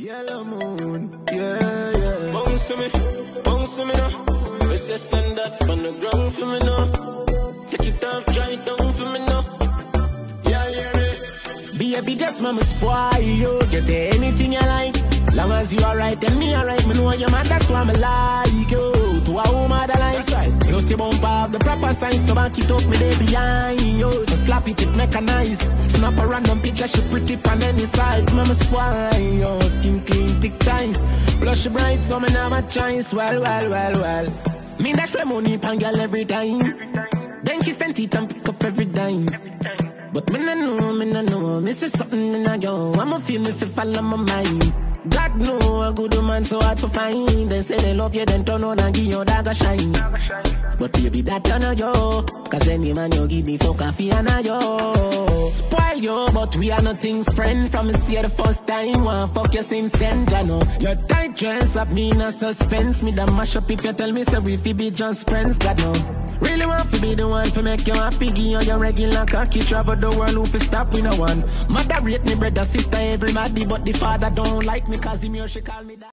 Yellow moon, yeah. Bounce to me now. Where's your stand up on the ground for me now? Take it off, dry it down for me now. Yeah. Baby, just mama spoil you. Get anything you like. Long as you alright and me alright, me know you're mad, that's why me like you. To a woman that like, that's right. You see bump up the proper signs, so back it up, me there behind you. So slap it, it mechanized. Snap a random picture, she pretty on any side. Mama spoil you, skin clean, thick ties. Blush bright, so me never choice. Well. Me dash my money pan girl every time. Then kiss and teeth and pick up every dime. But me no know, me see something in a yo. I'ma feel me fi fall on my mind. God know a good man so hard to find. They say they love you, then turn on and give your dagger shine. But baby, that turn on yo. Cause any man you give me for coffee and a yo. Spoil you, but we are nothing's friend. From see the first time, one fuck you since then, Jano. Your tight dress up me in a suspense. Me da mash up if you tell me say we fi be just friends, God no. Really want to be the one to make you happy. Give you your regular cocky. Travel the world who fi stop with no one. Mother rate me brother, sister, everybody. But the father don't like me cause him here she call me that.